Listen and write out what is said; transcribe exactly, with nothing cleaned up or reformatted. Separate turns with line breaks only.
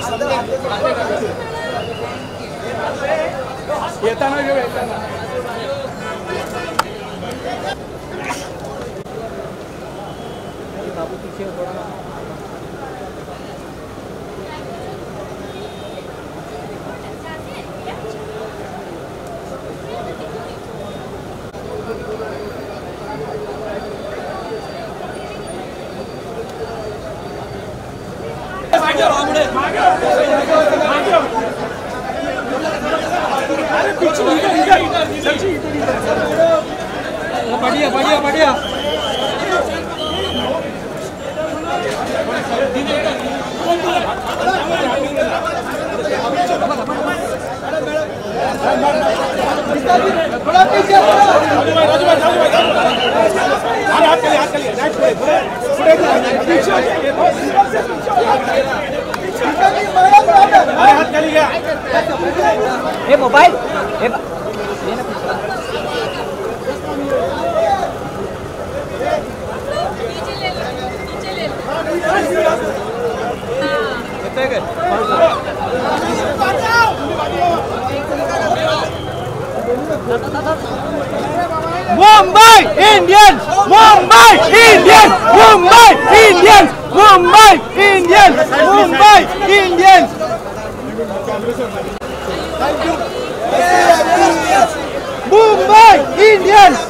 येताना घेऊ येताना बाबू पीछे थोड़ा बढ़िया बढ़िया बढ़िया थोड़ा पीछे हाथ के लिए हाथ के लिए हाथ के लिए ये मोबाइल ये Mumbai Indians, Mumbai Indians, Mumbai Indians, Mumbai Indians, Mumbai Indians. Mumbai Indians.